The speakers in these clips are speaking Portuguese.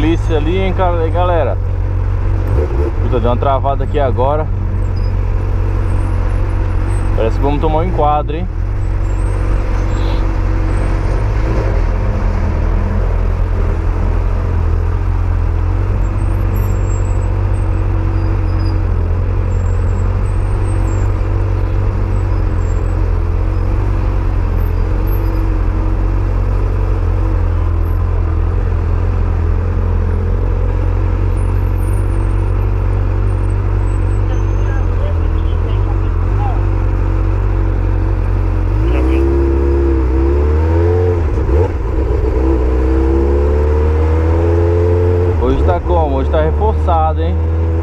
polícia ali, hein, galera. Puta, deu uma travada aqui agora. Parece que vamos tomar um enquadro, hein. Hoje tá reforçado, hein?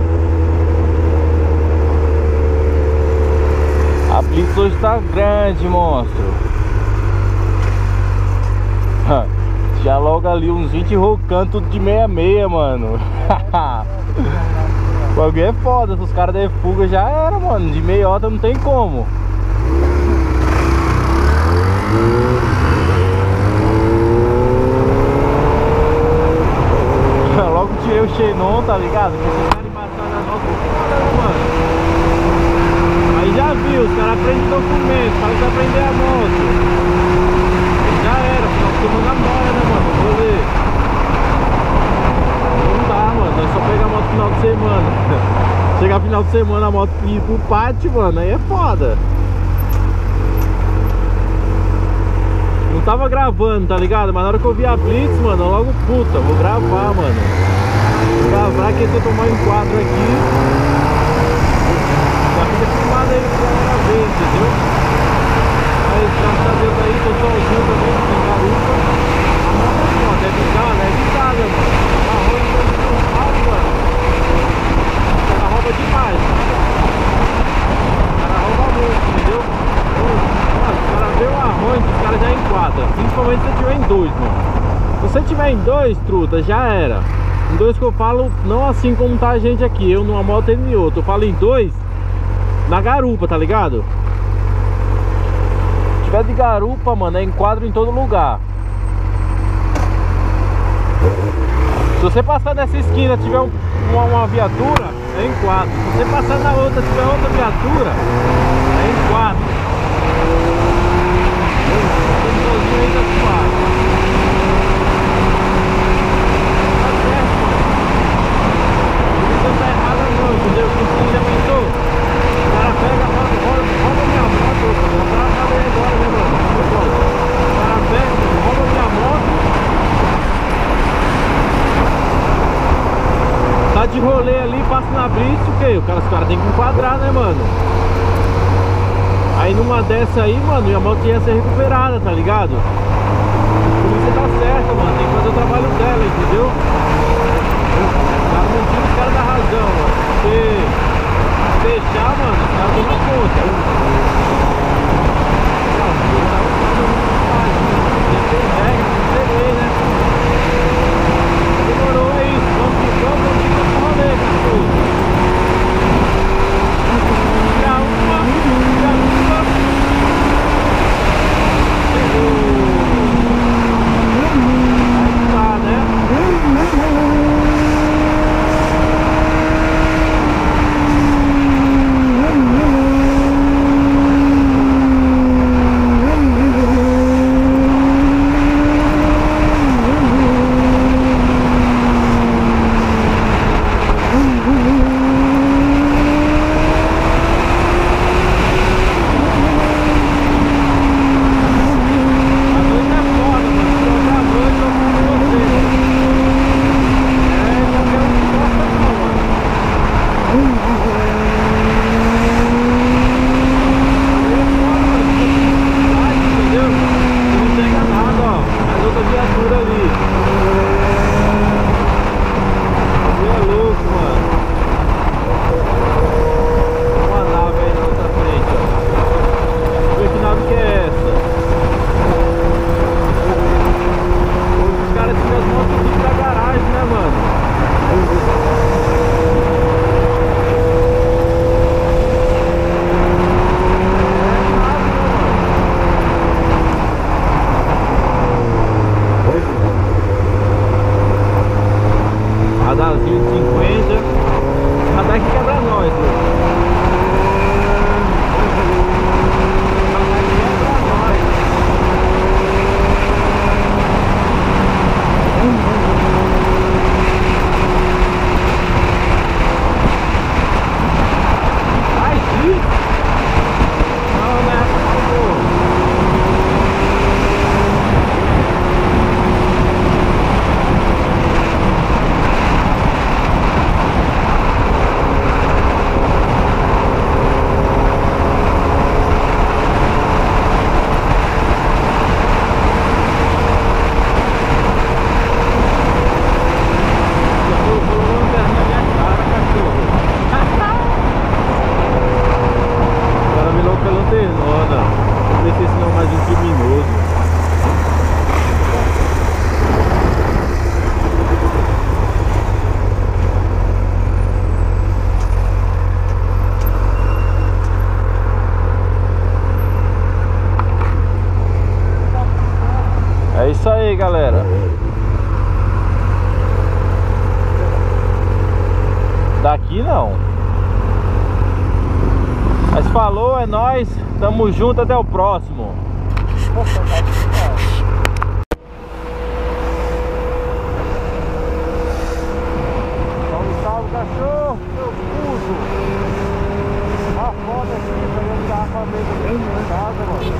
A blitz hoje tá grande, monstro. Já logo ali uns 20 rocando, tudo de 66, mano. O bagulho é foda, se os caras der fuga já era, mano. De meiota não tem como. Logo tirei o xenon, tá ligado? Porque esses caras embaçados na nossa foda, né, mano? Aí já viu, os caras aprendem documento, fala que vai aprender a moto. Aí já era, final de semana mora, né, mano? Vou ver. Não dá, mano, nós só pegar a moto final de semana. Chegar final de semana a moto ir pro pátio, mano, aí é foda. Não tava gravando, tá ligado? Mas na hora que eu vi a blitz, mano, eu logo, puta, vou gravar, mano. Vou gravar que se eu tomar um enquadro aqui, já fica filmado aí pra galera ver, entendeu? Aí, graças a Deus aí, tô sozinho também, sem garupa. A moto assim, ó, deve estar, né? Evitável, mano. A roda de São Paulo, mano. O cara rouba demais. O cara rouba muito, entendeu? Mano, o cara vê o arranjo, os caras já enquadram. Principalmente se você tiver em dois, mano. Se você tiver em dois, truta, já era. Em dois que eu falo, não assim como tá a gente aqui. Eu numa moto e ele em outro. Eu falo em dois na garupa, tá ligado? Se tiver de garupa, mano, é enquadro em todo lugar. Se você passar nessa esquina tiver uma viatura, é enquadro. Se você passar na outra tiver outra viatura, é enquadro. Sozinho ainda suave. Tá certo, mano. Isso tá errado não, entendeu? Porque você já pensou? O cara pega, rouba minha moto, eu vou pra ele agora, né, mano? O cara pega, rouba minha moto. Tá de rolê ali, passa na blitz, o quê? Os caras tem que enquadrar, né, mano? Aí numa dessa aí, mano, minha moto ia ser recuperada, tá ligado? Por isso tá certo, mano, tem que fazer o trabalho dela, entendeu? O cara não tira os caras da razão, mano. Porque se deixar, mano, os caras tomam conta. Não, eu tava falando muito mais, tem que ter regra, tem que ter lei, né? Demorou, é isso, vamos pro rolê, cachorro. É isso aí, galera. Daqui não. Mas falou, é nóis. Tamo junto, até o próximo. Salve, salve, cachorro. Meu puto. Uma foto aqui pra eu tirar com a mesa dentro de casa, mano.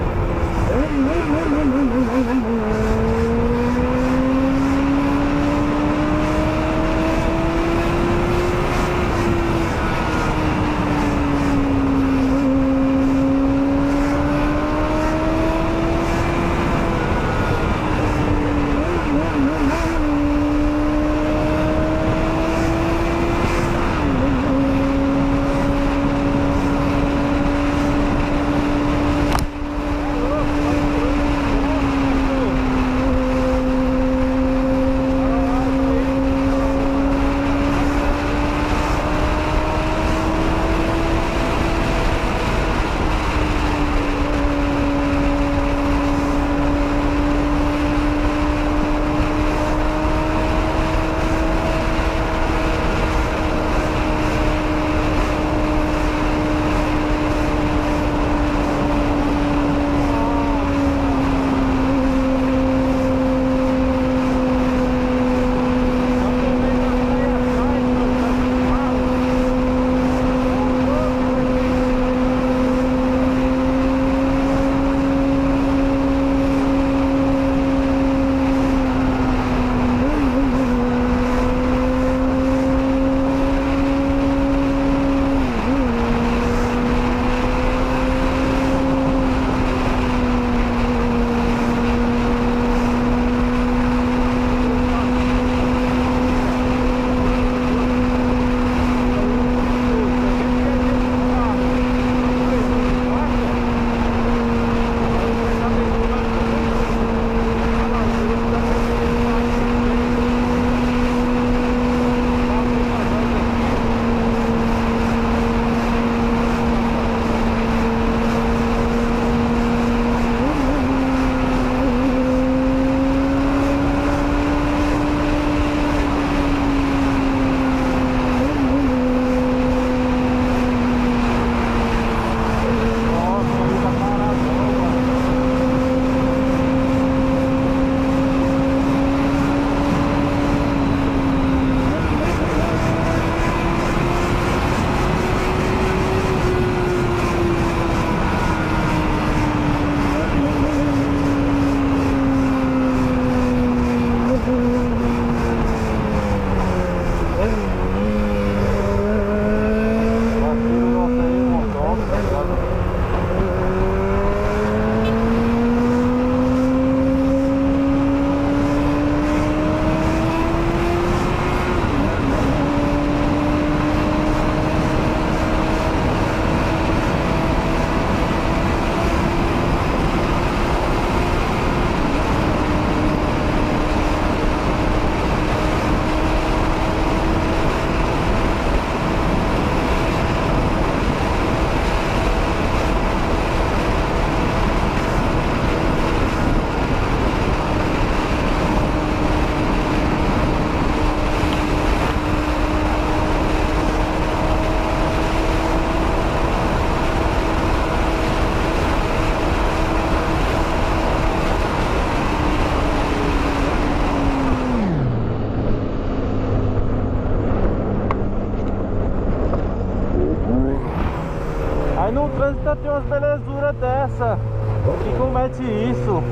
Aí no trânsito tem umas belezuras dessa que comete isso.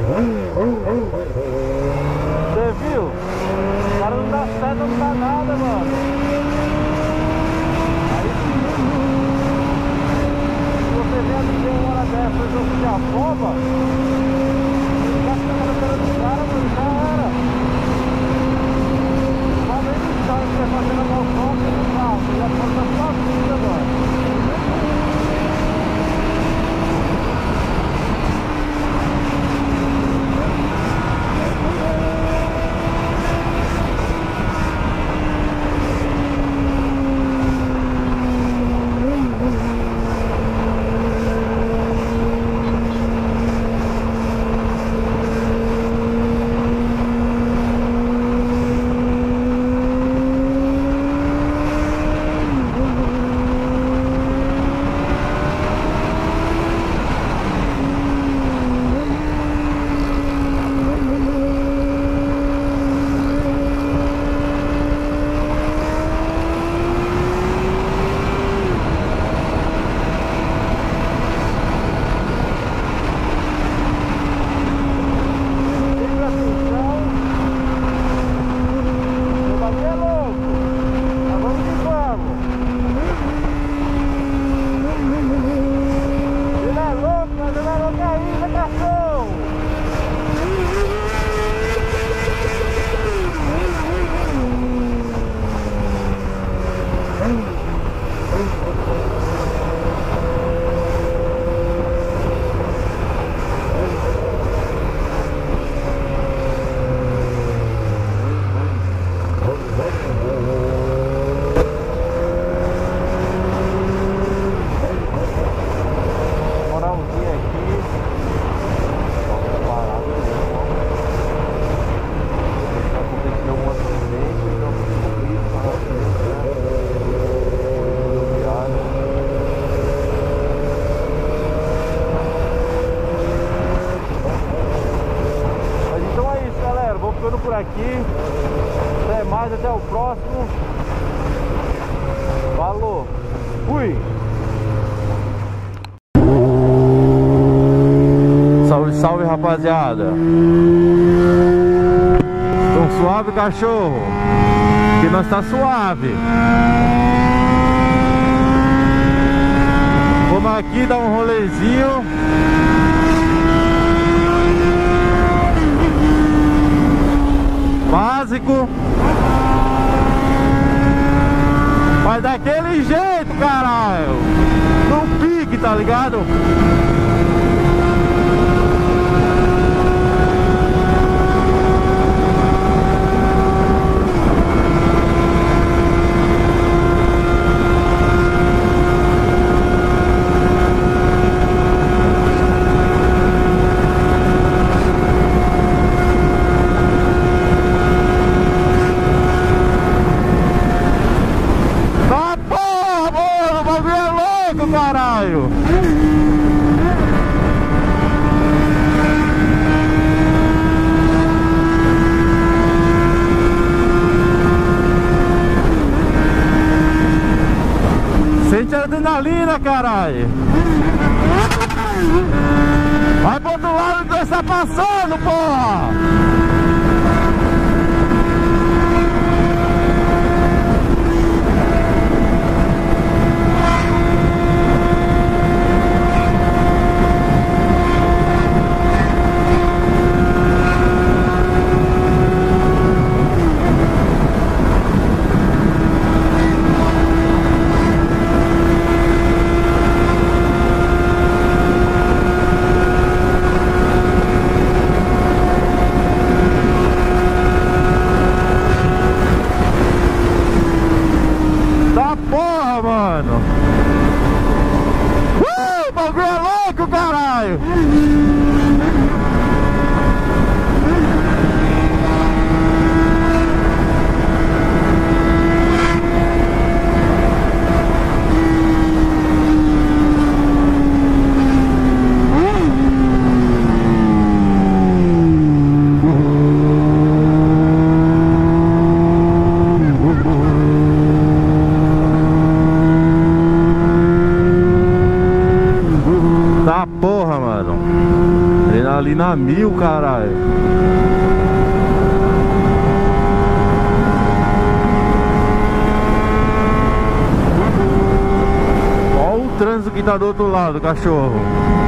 Você viu? O cara não dá seta, não dá nada, mano. Aí sim. Se você vê a DJ uma hora dessa e você se afoba, ele já fica na cara do cara, mano, já era. Uma vez no chão, você fazendo a mão forte no carro, você já pode dar sua vida agora. vou ficando por aqui. Até mais, até o próximo. Falou. Fui. Salve, salve, rapaziada. Tão suave, cachorro? Que nós tá suave. Vamos aqui dar um rolezinho. Básico. Mas daquele jeito, caralho. No pique, tá ligado? Caralho! Sente a adrenalina, caralho! Vai pro outro lado que você tá passando, porra! Mano, o bagulho é louco, caralho. Tá porra, mano. Adrenalina mil, caralho. Olha o trânsito que tá do outro lado, cachorro.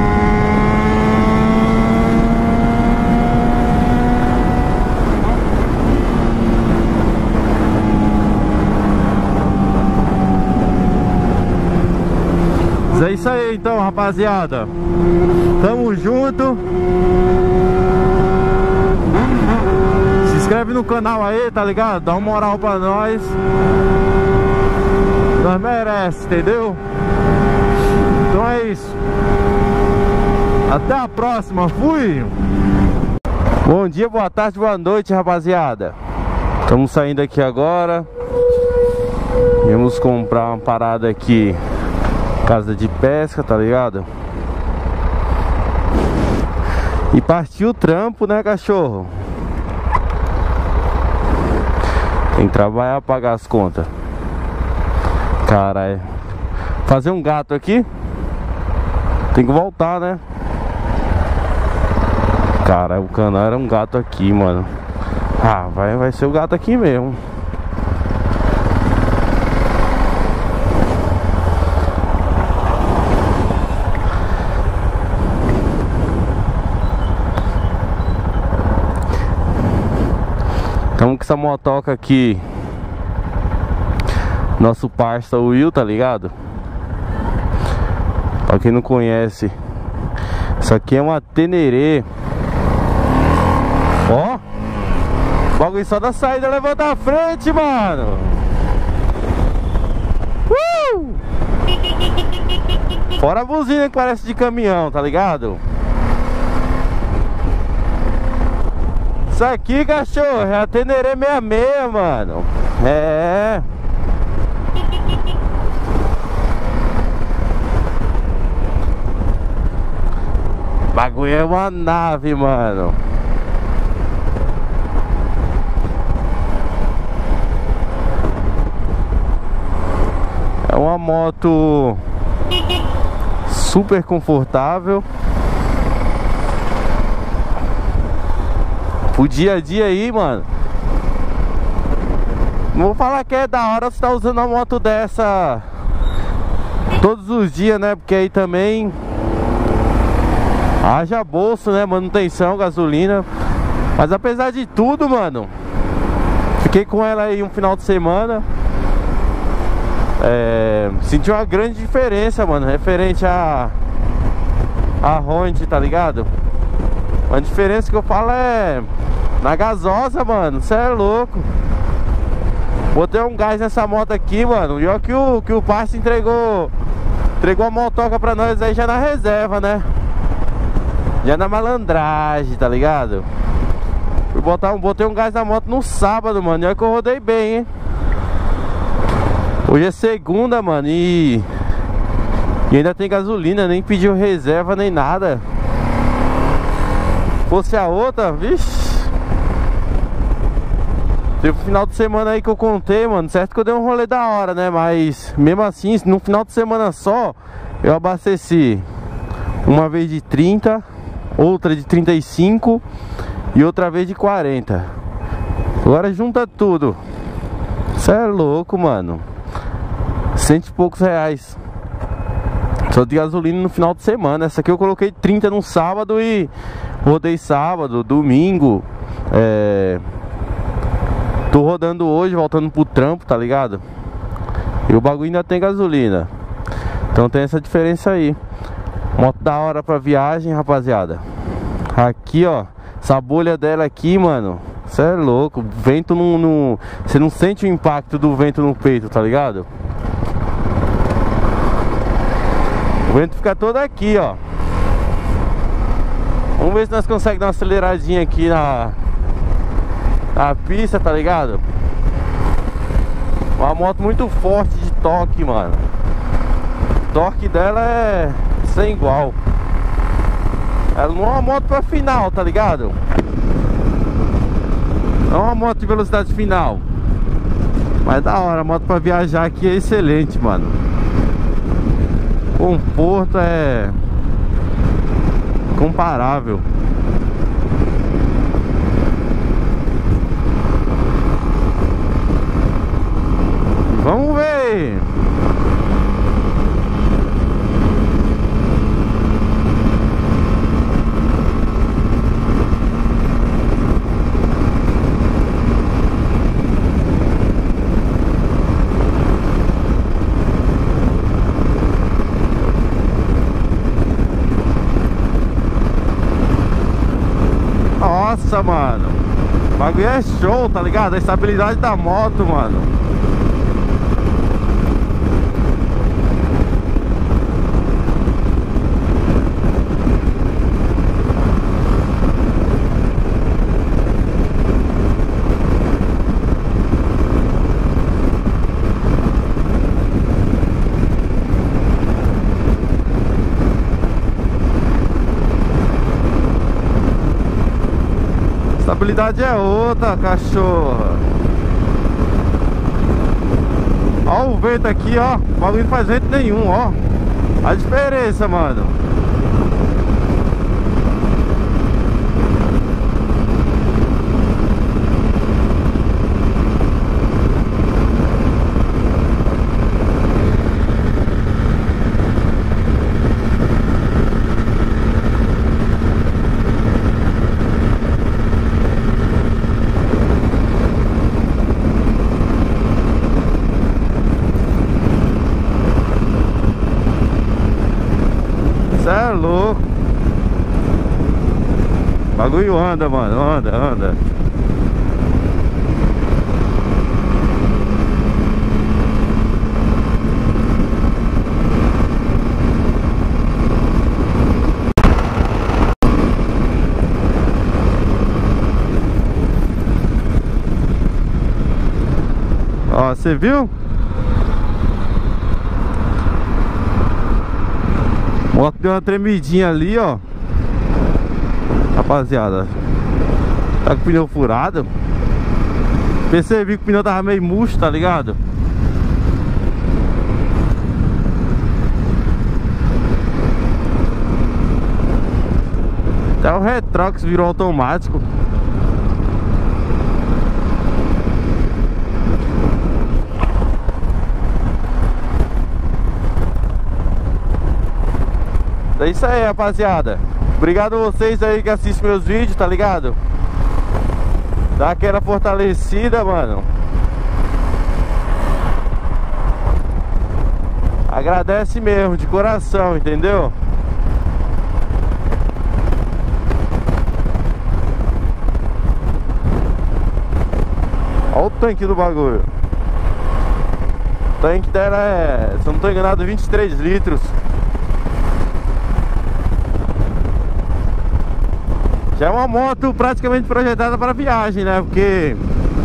É isso aí então, rapaziada. Tamo junto. Se inscreve no canal aí, tá ligado? Dá uma moral pra nós. Nós merece, entendeu? Então é isso. Até a próxima. Fui. Bom dia, boa tarde, boa noite, rapaziada. Estamos saindo aqui agora. Viemos comprar uma parada aqui, casa de pesca, tá ligado? E partiu o trampo, né, cachorro? Tem que trabalhar, pagar as contas. Caralho. Fazer um gato aqui. Tem que voltar, né? Caralho, o canal era um gato aqui, mano. Ah, vai ser o gato aqui mesmo. Estamos com essa motoca aqui. Nosso parça Will, tá ligado? Pra quem não conhece, isso aqui é uma Teneré. Ó, bagulho só da saída levanta a frente, mano. Fora a buzina que parece de caminhão, tá ligado? Isso aqui, cachorro, é a Teneré 66, mano. É. Bagulho é uma nave, mano. moto super confortável pro dia a dia aí, mano. Não vou falar que é da hora você tá usando uma moto dessa todos os dias, né? Porque aí também haja bolso, né? Manutenção, gasolina. Mas apesar de tudo, mano, fiquei com ela aí um final de semana. Senti uma grande diferença, mano, referente a Honda, tá ligado? A diferença que eu falo é na gasosa, mano. Cê é louco. Botei um gás nessa moto aqui, mano. E olha que o parceiro entregou a motoca pra nós aí já na reserva, né? Já na malandragem, tá ligado? Botei um gás na moto no sábado, mano. E olha que eu rodei bem, hein? Hoje é segunda, mano, e ainda tem gasolina, nem pediu reserva nem nada. Fosse a outra, vixi. Teve um final de semana aí que eu contei, mano. Certo que eu dei um rolê da hora, né? Mas mesmo assim, no final de semana só, eu abasteci uma vez de 30, outra de 35 e outra vez de 40. Agora junta tudo. Cê é louco, mano. 100 e poucos reais só de gasolina no final de semana. Essa aqui eu coloquei 30 no sábado e rodei sábado, domingo. Tô rodando hoje, voltando pro trampo, tá ligado? E o bagulho ainda tem gasolina. Então tem essa diferença aí. Moto da hora pra viagem, rapaziada. Aqui, ó, essa bolha dela aqui, mano, cê é louco. O vento não... Você não sente o impacto do vento no peito, tá ligado? O vento fica todo aqui, ó. Vamos ver se nós conseguimos dar uma aceleradinha aqui na pista, tá ligado? Uma moto muito forte de torque, mano. O torque dela é sem igual. Ela não é uma moto pra final, tá ligado? Não é uma moto de velocidade final. Mas da hora, a moto pra viajar aqui é excelente, mano. Conforto é comparável. Vamos ver. Nossa, mano, o bagulho é show, tá ligado? A estabilidade da moto, mano. A estabilidade é outra, cachorra. Ó o vento aqui, ó. O bagulho não faz vento nenhum, ó. A diferença, mano. Cê é louco. O bagulho anda, mano. Anda. Ó, você viu? A moto deu uma tremidinha ali, ó. Rapaziada, tá com o pneu furado. Percebi que o pneu tava meio murcho, tá ligado? o Retrox virou automático. É isso aí, rapaziada. Obrigado a vocês aí que assistem meus vídeos, tá ligado? Dá aquela fortalecida, mano. Agradece mesmo, de coração, entendeu? Olha o tanque do bagulho. O tanque dela é, se eu não tô enganado, 23 litros. Já é uma moto praticamente projetada para viagem, né? Porque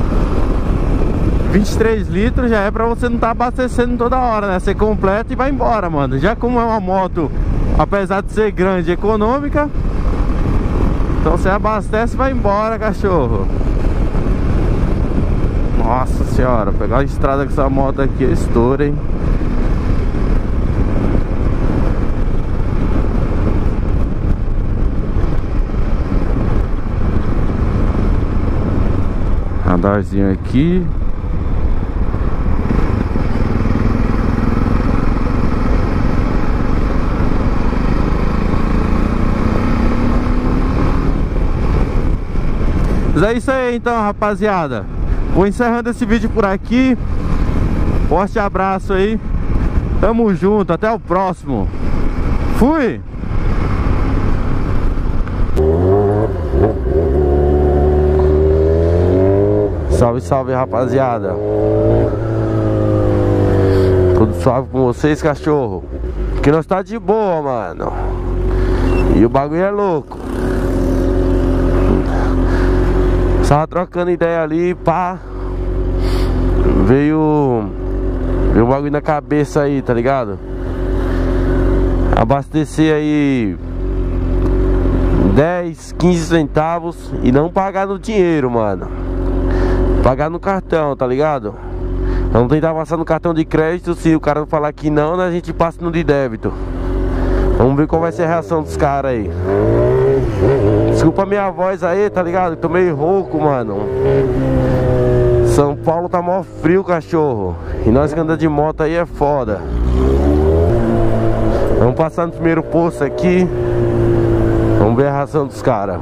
23 litros já é pra você não estar abastecendo toda hora, né? Você completa e vai embora, mano. Já como é uma moto, apesar de ser grande, econômica, então você abastece e vai embora, cachorro. Nossa senhora, pegar a estrada com essa moto aqui é estouro, hein? Radarzinho aqui. Mas é isso aí então, rapaziada. Vou encerrando esse vídeo por aqui. Forte abraço aí. Tamo junto, até o próximo. Fui! Salve, salve, rapaziada. Tudo suave com vocês, cachorro? Que nós tá de boa, mano. E o bagulho é louco. Tava trocando ideia ali, pá. Veio o bagulho na cabeça aí, tá ligado? Abastecer aí 10, 15 centavos e não pagar no dinheiro, mano. Pagar no cartão, tá ligado? Vamos tentar passar no cartão de crédito. Se o cara não falar que não, né, a gente passa no de débito. Vamos ver qual vai ser a reação dos caras aí. Desculpa a minha voz aí, tá ligado? Tô meio rouco, mano. São Paulo tá mó frio, cachorro. E nós que andamos de moto aí é foda. Vamos passar no primeiro posto aqui. Vamos ver a reação dos caras.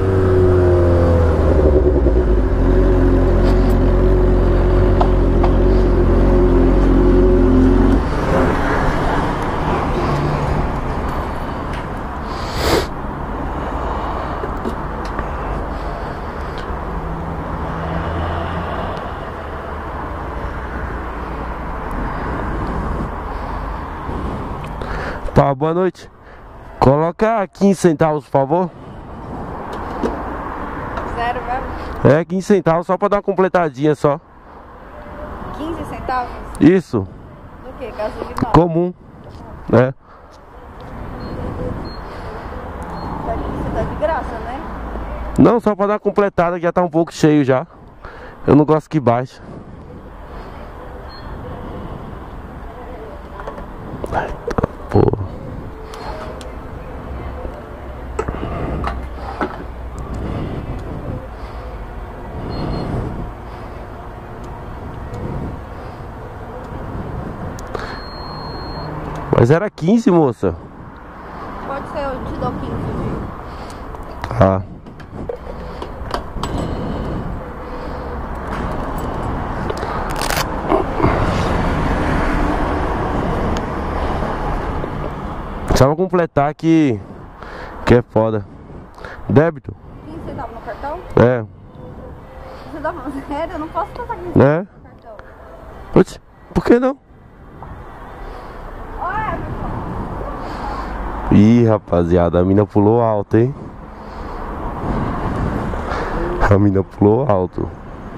Tá, boa noite. Coloca 15 centavos, por favor. Zero, velho? É, 15 centavos, só pra dar uma completadinha só. 15 centavos? Isso. Do que? Gasolina? Comum. É. Você tá de graça, né? Não, só pra dar uma completada, que já tá um pouco cheio já. Eu não gosto que baixe. Pô. Mas era 15, moça. Pode ser, eu te dou 15, viu? Ah. Só pra completar que é foda. Débito? 15 centavos no cartão? É. Você tá falando sério? Eu não posso passar 15 É? centavos no cartão. Oxe, por que não? Olha, Ih, rapaziada, a mina pulou alto, hein? A mina pulou alto.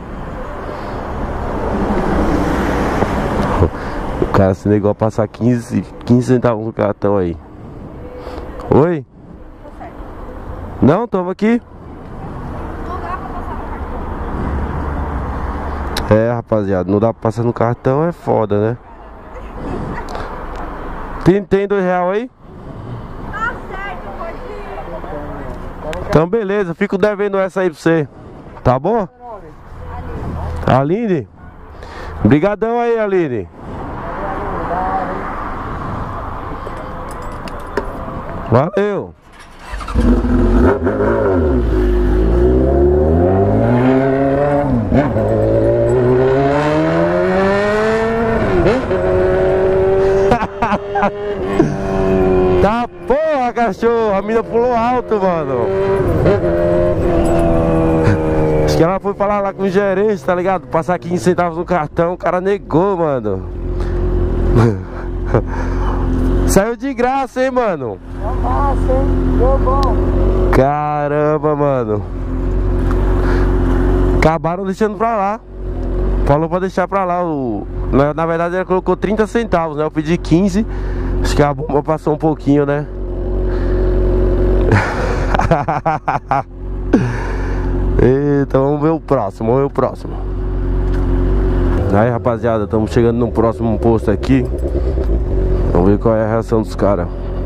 O cara se negou a passar 15 centavos no cartão aí. Oi? tá certo. Não, toma aqui. Não dá pra passar no cartão. É, rapaziada, não dá pra passar no cartão, é foda, né? Tem R$2 aí? Tá certo, pode ir. Então beleza, fico devendo essa aí pra você. Tá bom? Aline? Obrigadão aí, Aline. Valeu. Tá porra, cachorro. A mina pulou alto, mano. Acho que ela foi falar lá com o gerente, tá ligado? Passar 15 centavos no cartão, o cara negou, mano. Saiu de graça, hein, mano? Massa, hein? Deu bom. Caramba, mano. Acabaram deixando pra lá. Falou pra deixar pra lá. Na verdade, ela colocou 30 centavos, né? Eu pedi 15. Acho que a bomba passou um pouquinho, né? Eita, vamos ver o próximo, vamos ver o próximo. Aí, rapaziada, estamos chegando no próximo posto aqui. Vamos ver qual é a reação dos caras.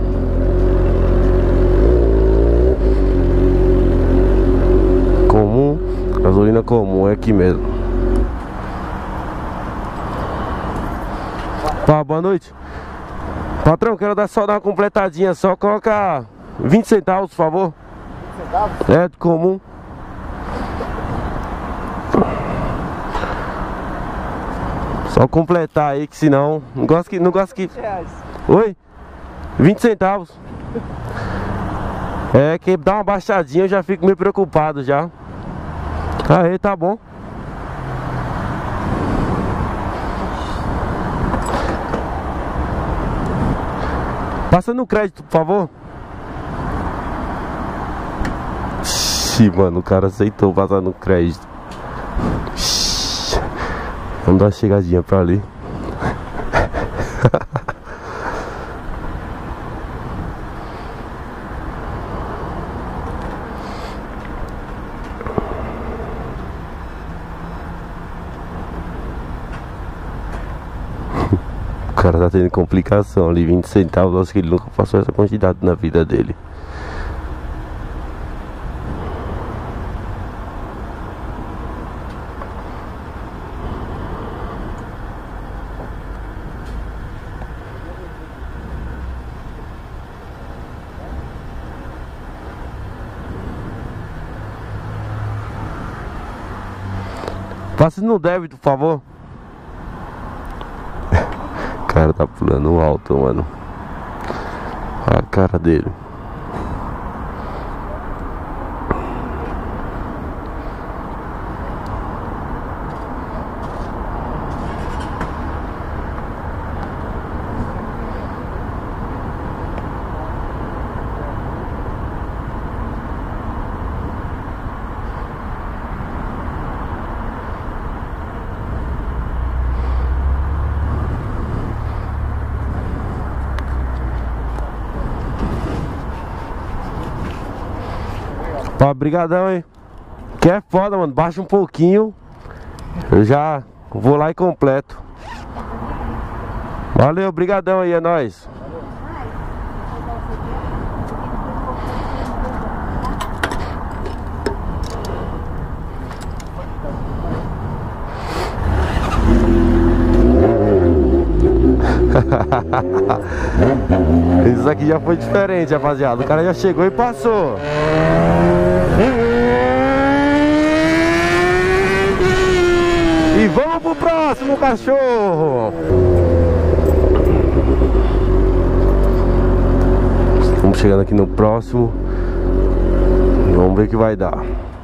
Comum, gasolina comum, é aqui mesmo. Pá, boa noite. Patrão, quero dar só dar uma completadinha, só coloca 20 centavos, por favor. 20 centavos? É, de comum. Só completar aí, que senão não gosto que... Reais. Oi? 20 centavos. É, que dá uma baixadinha eu já fico meio preocupado já. Aí, tá bom. Passa no crédito, por favor. Ixi, mano, o cara aceitou passar no crédito. Ixi. Vamos dar uma chegadinha pra ali. O cara tá tendo complicação ali, 20 centavos, acho que ele nunca passou essa quantidade na vida dele. Passe no débito, por favor. O cara tá pulando alto, mano. Olha a cara dele. Pá, brigadão, hein? Que é foda, mano. Baixa um pouquinho. Eu já vou lá e completo. Valeu, brigadão aí, é nóis. Isso aqui já foi diferente, rapaziada. O cara já chegou e passou. E vamos pro próximo, cachorro. Estamos chegando aqui no próximo. Vamos ver o que vai dar.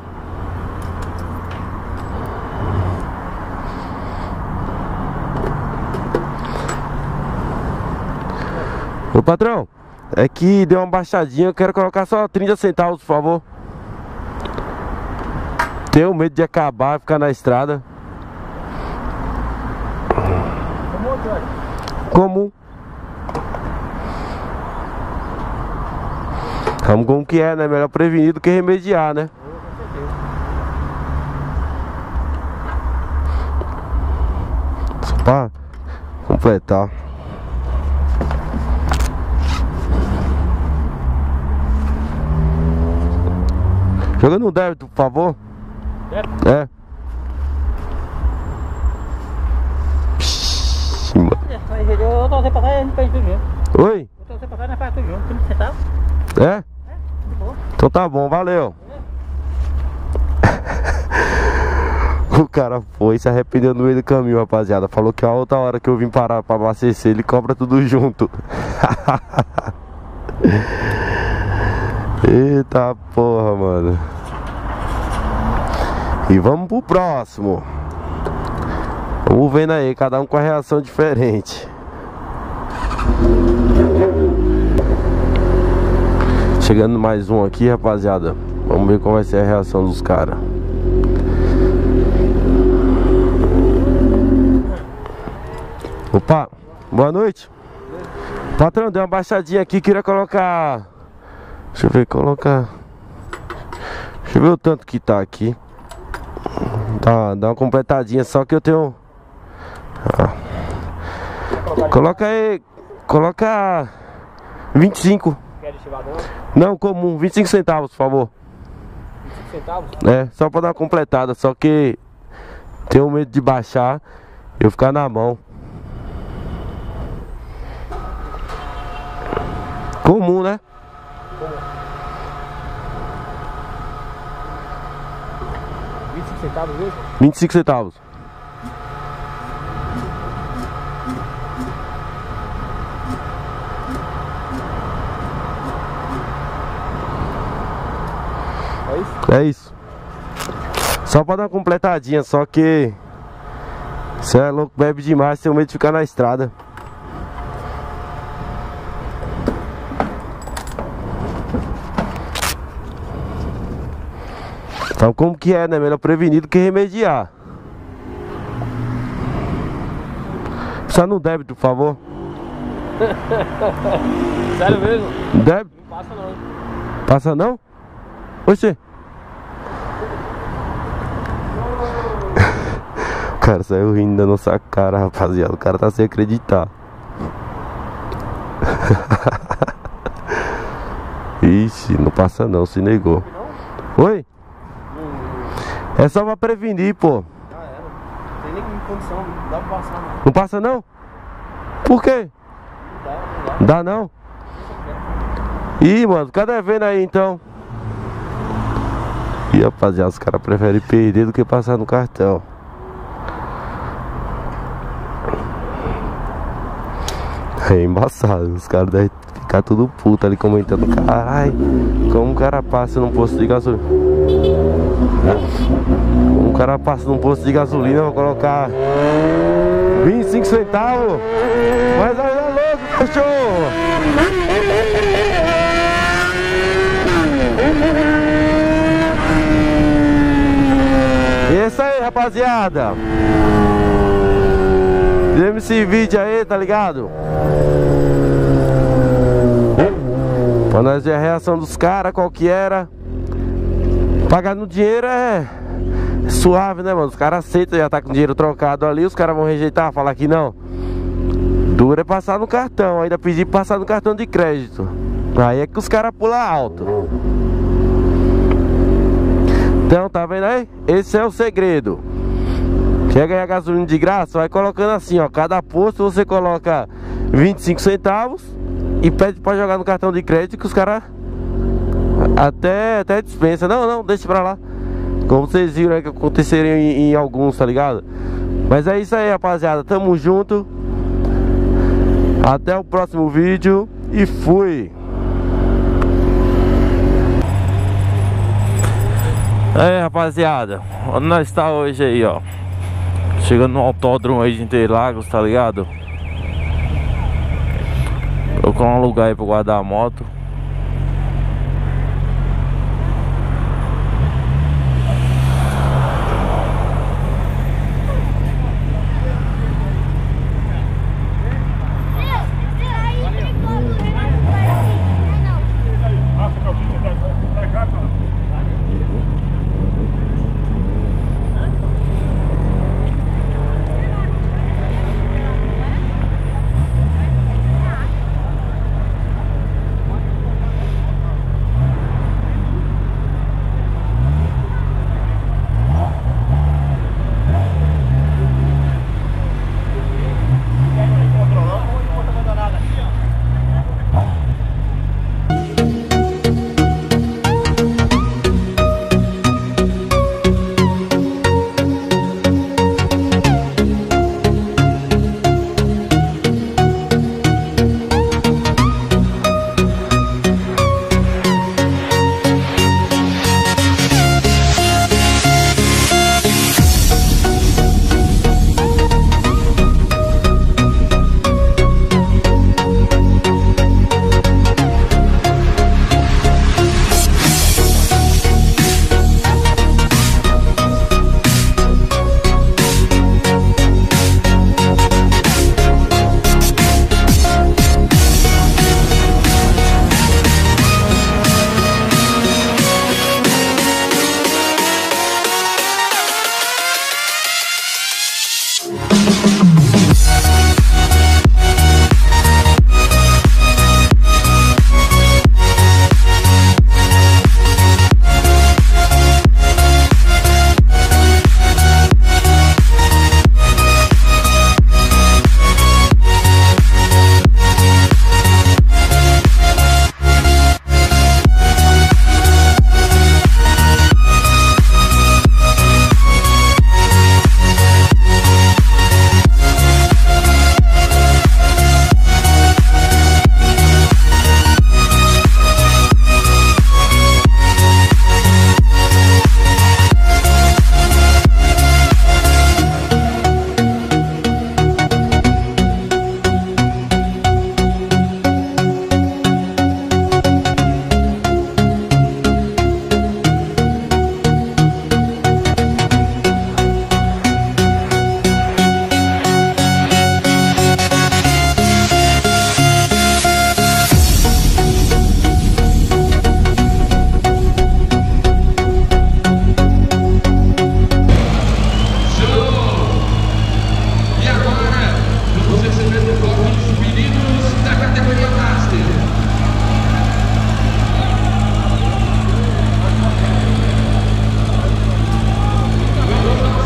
Ô patrão, é que deu uma baixadinha, eu quero colocar só 30 centavos, por favor. Tenho medo de acabar e ficar na estrada. Comum. Vamos como que é, né? Melhor prevenir do que remediar, né? Só pra completar. Joga no débito, por favor. Débito? É. Mano. Eu tô sem passar, a gente faz tudo junto. Oi? Eu tô sem passar, nós faz tudo junto. 30 centavos. É? De boa. Então tá bom, valeu. O cara foi se arrependeu no meio do caminho, rapaziada. Falou que a outra hora que eu vim parar pra abastecer, ele cobra tudo junto. Eita porra, mano. E vamos pro próximo. Vamos vendo aí, cada um com a reação diferente. Chegando mais um aqui, rapaziada. Vamos ver qual vai ser a reação dos caras. Opa, boa noite. Patrão, deu uma baixadinha aqui, queria colocar. Deixa eu ver, colocar. Deixa eu ver o tanto que tá aqui. Dá uma completadinha, só que eu tenho. Coloca aí. Coloca 25. Quer estivador? Não, comum, 25 centavos, por favor. 25 centavos? É, só pra dar uma completada, só que tenho medo de baixar e eu ficar na mão. Comum, né? Como? 25 centavos mesmo? 25 centavos. É isso? É isso. Só pra dar uma completadinha, só que você é louco, bebe demais, tem medo de ficar na estrada. Então como que é, né? Melhor prevenir do que remediar. Só no débito, por favor. Sério mesmo? Débito? Não passa não, hein? Passa não? Oxê. O cara saiu rindo da nossa cara, rapaziada. O cara tá sem acreditar. Ixi, não passa não, se negou. Oi? É só pra prevenir, pô. Já era. Não tem nem condição, não dá pra passar não. Não passa não? Por quê? Não dá. Dá não? Ih, mano, cadê vendo aí então? Ih, rapaziada, os caras preferem perder do que passar no cartão. É embaçado, os caras devem ficar tudo puto ali comentando. Carai, como o cara passa num posto de gasolina? Como o cara passa num posto de gasolina, eu vou colocar 25 centavos. Mas aí é louco, cachorro! E é isso aí, rapaziada. Dê-me esse vídeo aí, tá ligado? Pra nós ver a reação dos caras, qual que era. Pagar no dinheiro é suave, né, mano? Os caras aceitam, já tá com dinheiro trocado ali. Os caras vão rejeitar, falar que não. Duro é passar no cartão, ainda pedir pra passar no cartão de crédito. Aí é que os caras pulam alto. Então, tá vendo aí? Esse é o segredo. Quer ganhar gasolina de graça? Vai colocando assim, ó. Cada posto você coloca 25 centavos e pede pra jogar no cartão de crédito, que os caras até dispensa. Não, deixa pra lá. Como vocês viram aí que aconteceria em alguns, tá ligado? Mas é isso aí, rapaziada. Tamo junto. Até o próximo vídeo e fui. Aí, rapaziada, onde nós está hoje aí, ó? Chegando no autódromo aí de Interlagos, tá ligado? Procurar um lugar aí pra guardar a moto.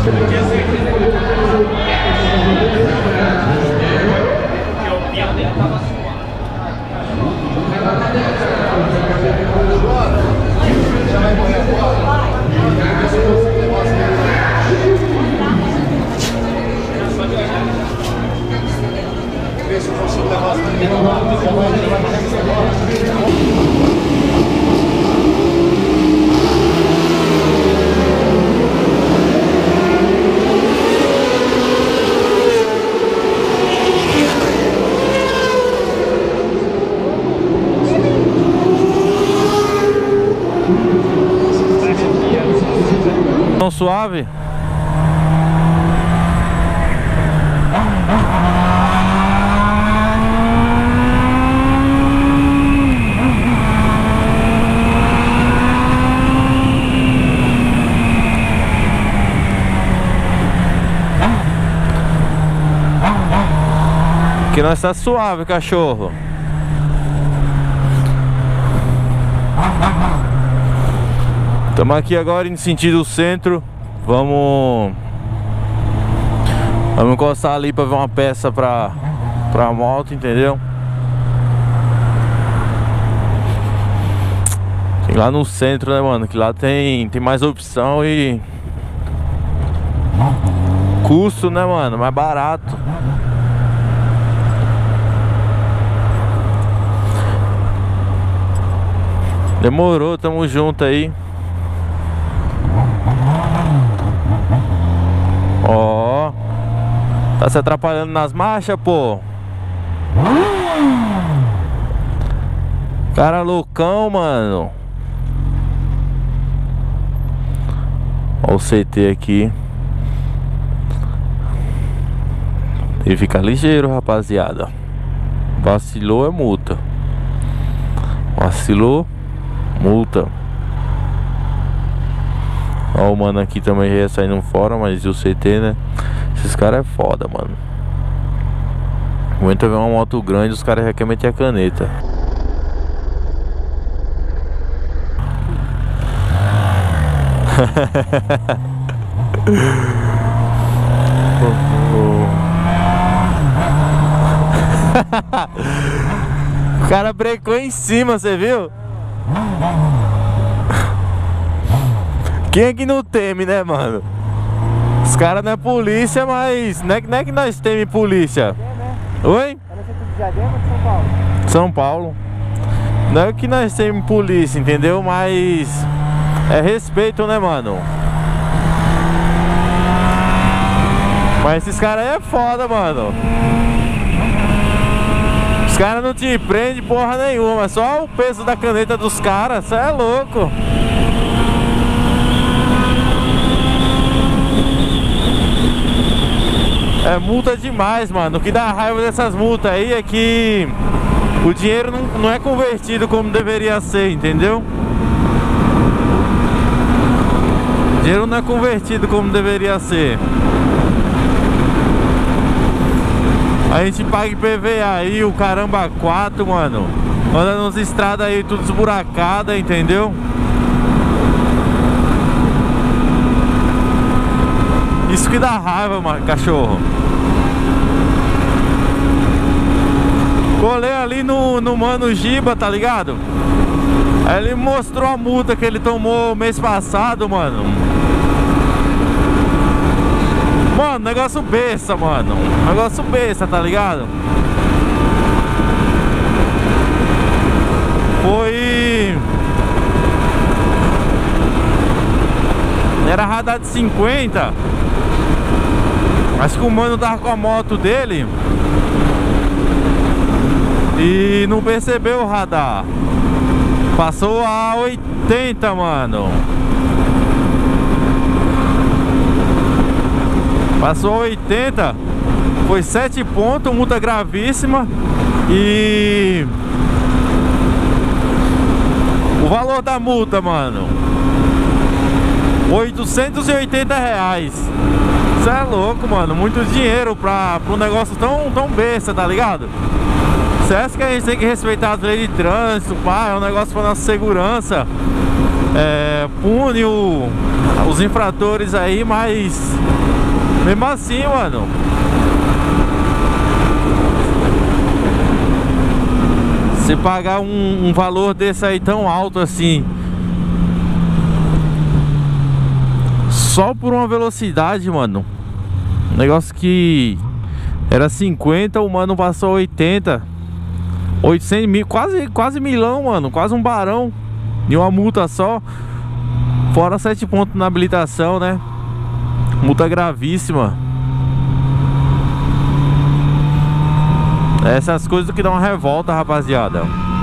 Tão suave. Que nós tá suave, cachorro. Estamos aqui agora em sentido centro. Vamos encostar ali para ver uma peça pra moto, entendeu? Tem lá no centro, né, mano? Que lá tem mais opção e custo, né, mano? Mais barato. Demorou, tamo junto aí. Ó, tá se atrapalhando nas marchas, pô. Cara loucão, mano. Ó o CT aqui. Tem que ficar ligeiro, rapaziada. Vacilou é multa. Vacilou, multa. Ó, o mano aqui também já ia saindo fora, mas e o CT, né? Esses caras é foda, mano. Aguenta ver uma moto grande, os caras já querem meter a caneta. O cara brecou em cima, você viu? Quem é que não teme, né, mano? Os caras não é polícia, mas não é que nós teme polícia. Oi? Parece que de Diadema ou de São Paulo? São Paulo. Não é que nós teme polícia, entendeu? Mas é respeito, né, mano? Mas esses caras aí é foda, mano. Os caras não te prendem porra nenhuma, só o peso da caneta dos caras, cê é louco. É multa demais, mano. O que dá raiva dessas multas aí é que o dinheiro não é convertido como deveria ser, entendeu? O dinheiro não é convertido como deveria ser. A gente paga IPVA aí, o caramba 4, mano. Anda nas estradas aí tudo esburacada, entendeu? Isso que dá raiva, mano, cachorro. Colei ali no Mano Giba, tá ligado? Aí ele mostrou a multa que ele tomou mês passado, mano. Mano, negócio besta, mano. Negócio besta, tá ligado? Foi... Era radar de 50. Acho que o mano tava com a moto dele e não percebeu o radar. Passou a 80, mano. Passou a 80. Foi 7 pontos, multa gravíssima. E o valor da multa, mano, R$880. Isso é louco, mano. Muito dinheiro pra um negócio tão besta, tá ligado? Você acha que a gente tem que respeitar as leis de trânsito, pá? É um negócio pra nossa segurança. pune os infratores aí, mas mesmo assim, mano, você pagar um valor desse aí tão alto assim só por uma velocidade, mano, um negócio que era 50, o mano passou 80, 800 mil, quase milão, mano, quase um barão de uma multa só, fora 7 pontos na habilitação, né? Multa gravíssima. Essas coisas que dão uma revolta, rapaziada.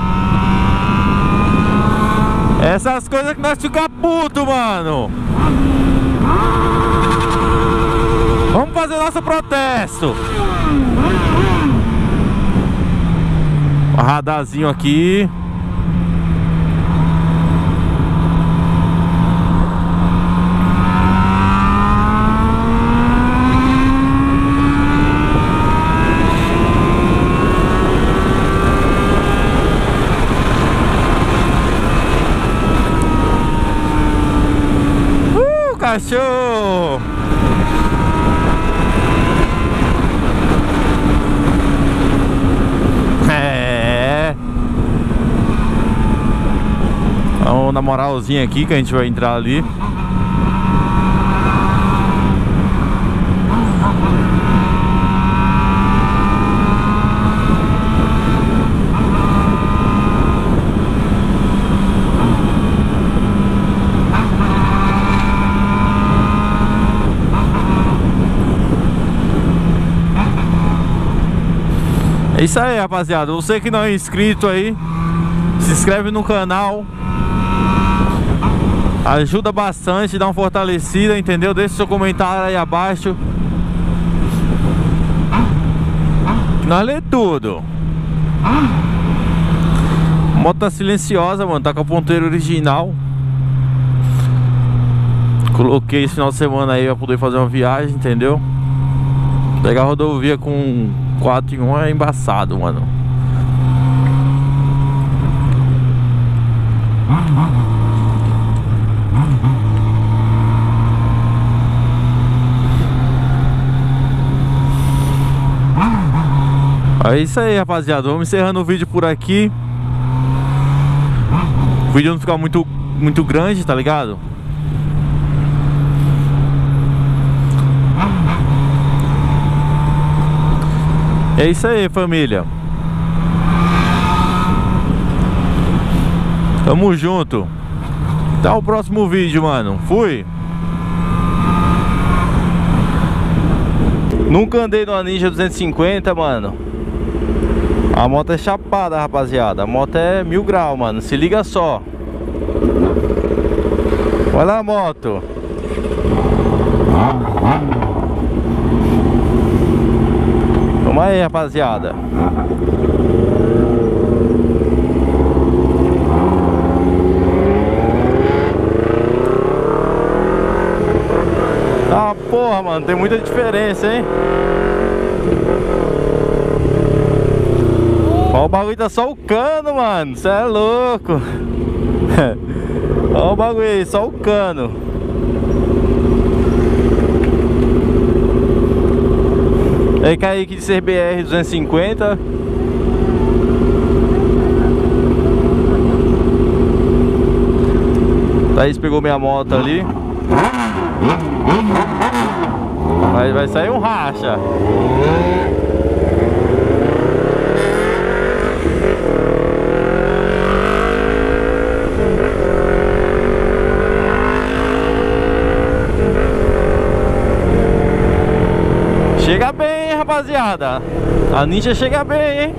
Essas coisas que nós ficamos puto, mano. Vamos fazer nosso protesto. Radarzinho aqui. Cachorro! Vamos na moralzinha aqui que a gente vai entrar ali. É isso aí, rapaziada. Você que não é inscrito aí, se inscreve no canal. Ajuda bastante, dá uma fortalecida, entendeu? Deixa seu comentário aí abaixo. Nós lê tudo. A moto tá silenciosa, mano. Tá com a ponteira original. Coloquei esse final de semana aí pra poder fazer uma viagem, entendeu? Pegar a rodovia com 4 em 1 é embaçado, mano. É isso aí, rapaziada. Vamos encerrando o vídeo por aqui. O vídeo não ficar muito grande, tá ligado? É isso aí, família. Tamo junto. Até o próximo vídeo, mano. Fui. Nunca andei numa Ninja 250, mano. A moto é chapada, rapaziada. A moto é 1000 graus, mano. Se liga só. Olha a moto. Vamos aí, rapaziada. Ah, porra, mano. Tem muita diferença, hein? Ó, o bagulho tá só o cano, mano. Cê é louco. Ó o bagulho aí, só o cano. Aí, Kaique de CBR 250. Thaís pegou minha moto ali. Vai sair um racha. Chega bem, hein, rapaziada. A Ninja chega bem, hein.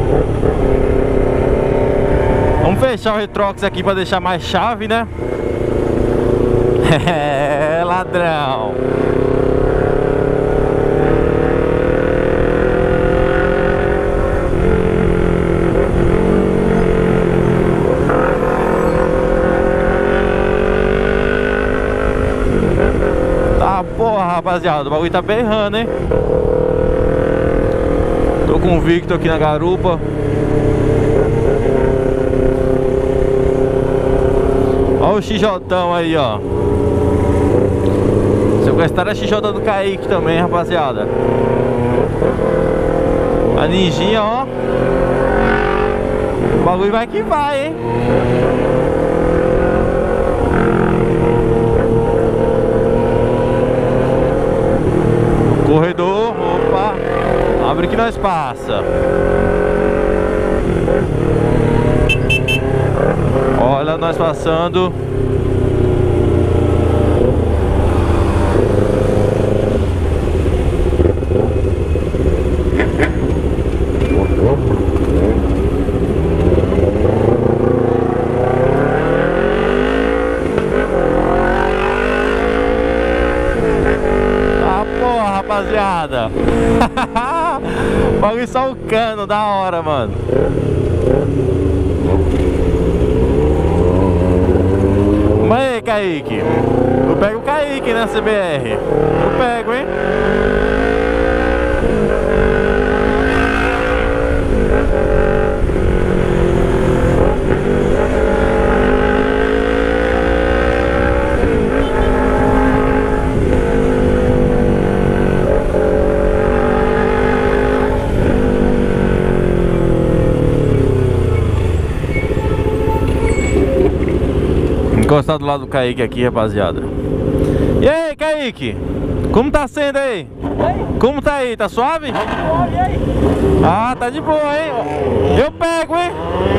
Vamos fechar o retrox aqui pra deixar mais chave, né? É, ladrão. Tá, porra, rapaziada, o bagulho tá berrando, hein? Tô com o Victor aqui na garupa. Ó Olha o XJ aí, ó. Sequestraram a XJ do Kaique também, rapaziada. A ninjinha, ó. O bagulho vai que vai, hein? Corredor, opa. Abre que nós passa. Olha nós passando. Ah, porra, rapaziada. Bagulho só o cano, da hora, mano. Mas aí, Kaique, eu pego o Kaique na CBR. Eu pego, hein? Encostar do lado do Kaique aqui, rapaziada. E aí, Kaique? Como tá sendo aí? Como tá aí? Tá suave? Ah, tá de boa, hein? Eu pego, hein?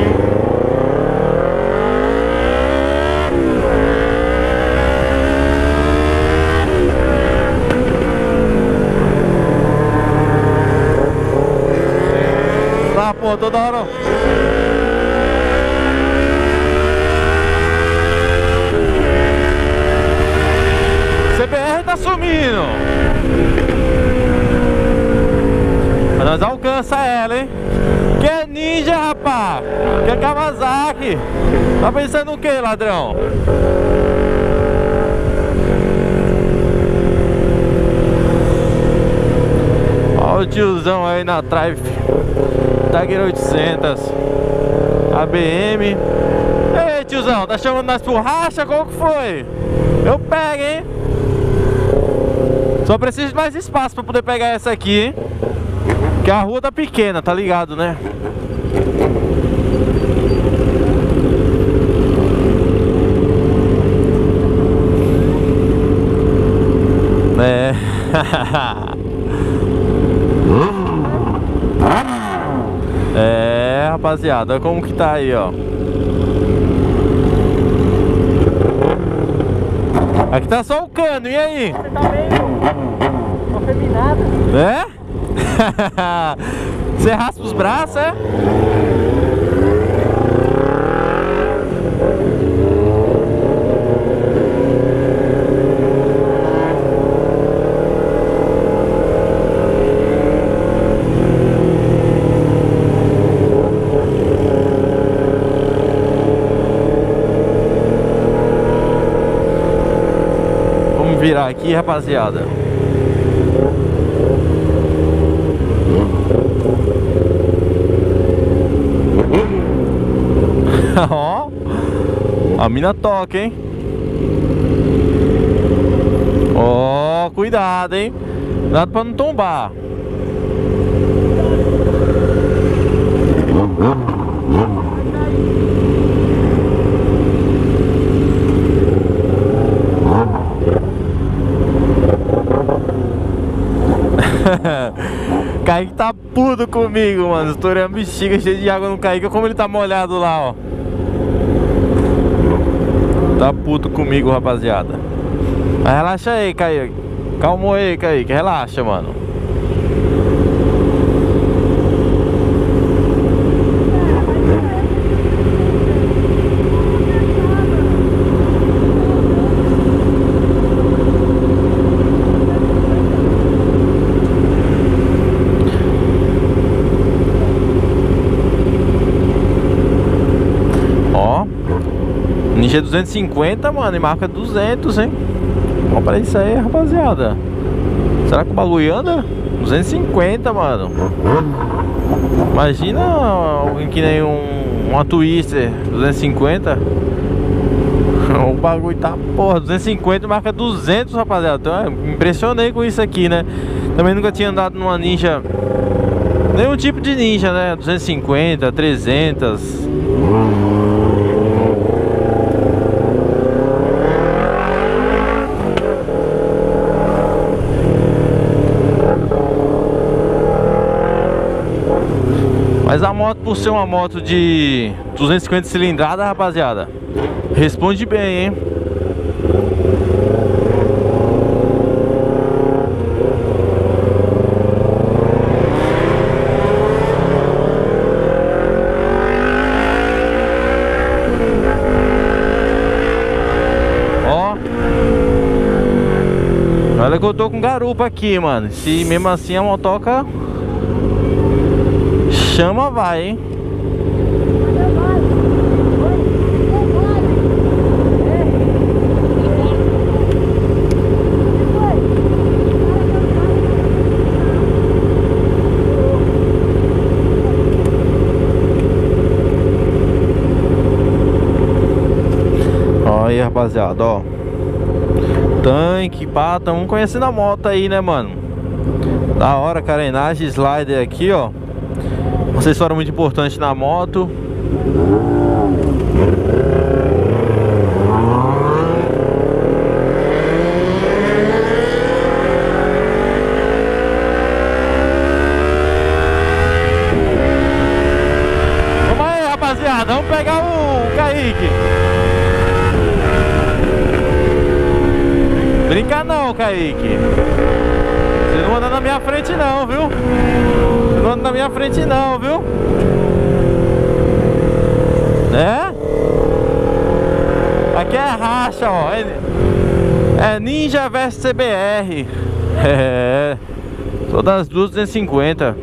Tá, pô, toda hora. CBR tá sumindo. Mas nós alcança ela, hein? Que é ninja, rapaz. Que é Kawasaki. Tá pensando o que, ladrão? Olha o tiozão aí na Triumph Tiger 800 ABM. Ei, tiozão, tá chamando nós pro racha? Qual que foi? Eu pego, hein? Só preciso de mais espaço pra poder pegar essa aqui, hein? Porque a rua tá pequena, tá ligado, né? É. É, rapaziada, olha como que tá aí, ó. Aqui tá só o cano, e aí? Você tá meio afeminado. É? Você raspa os braços, é? Vamos virar aqui, rapaziada. Ó, a mina toca, hein? Ó, cuidado, hein? Cuidado pra não tombar. Kaique tá puto comigo, mano. Estourei a bexiga cheia de água no Kaique. Como ele tá molhado lá, ó. Tá puto comigo, rapaziada. Mas relaxa aí, Kaique. Calma aí, Kaique. Relaxa, mano. Ninja 250, mano, e marca 200, hein? Olha pra isso aí, rapaziada. Será que o bagulho anda? 250, mano. Imagina alguém que nem uma Twister 250. O bagulho tá, porra, 250 marca 200, rapaziada. Então, me impressionei com isso aqui, né? Também nunca tinha andado numa Ninja, nenhum tipo de Ninja, né? 250, 300. Mas a moto, por ser uma moto de 250 cilindrada, rapaziada, responde bem, hein? Ó, olha que eu tô com garupa aqui, mano. Se mesmo assim a motoca chama, vai, hein? Olha aí, rapaziada, ó. Tanque, pá, tamo conhecendo a moto aí, né, mano? Da hora, carenagem, slider aqui, ó. Um acessório muito importante na moto. Vamos aí, rapaziada, vamos pegar o Kaique. Brinca não, Kaique. Você não anda na minha frente não, viu? Você não anda na minha frente não, viu? Né? Aqui é racha, ó. É Ninja vs CBR. É. Todas as duas 250.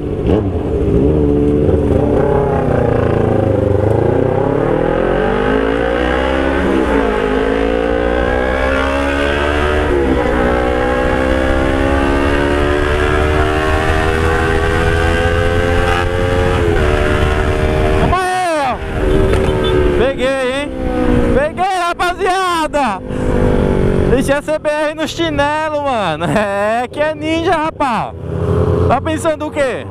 Deixei a CBR no chinelo, mano. É que é Ninja, rapaz. Tá pensando o quê?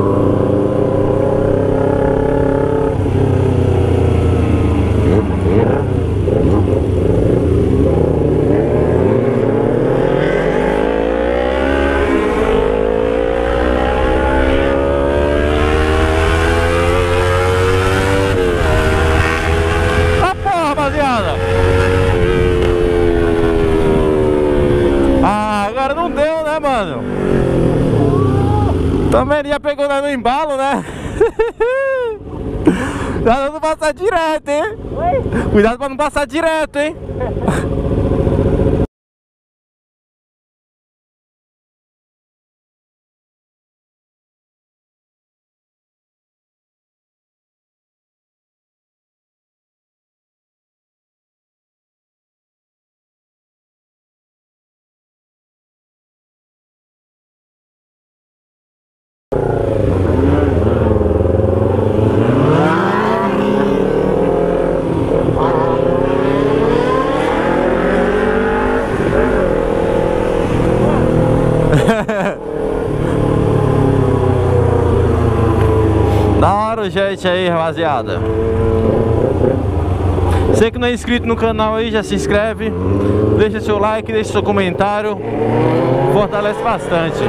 Ah, porra, rapaziada. Agora não deu, né, mano? Também já pegou no embalo, né? Cuidado pra não passar direto, hein? Oi? Cuidado pra não passar direto, hein? Da hora o jet aí, rapaziada. Você que não é inscrito no canal aí, já se inscreve. Deixa seu like, deixa seu comentário. Fortalece bastante.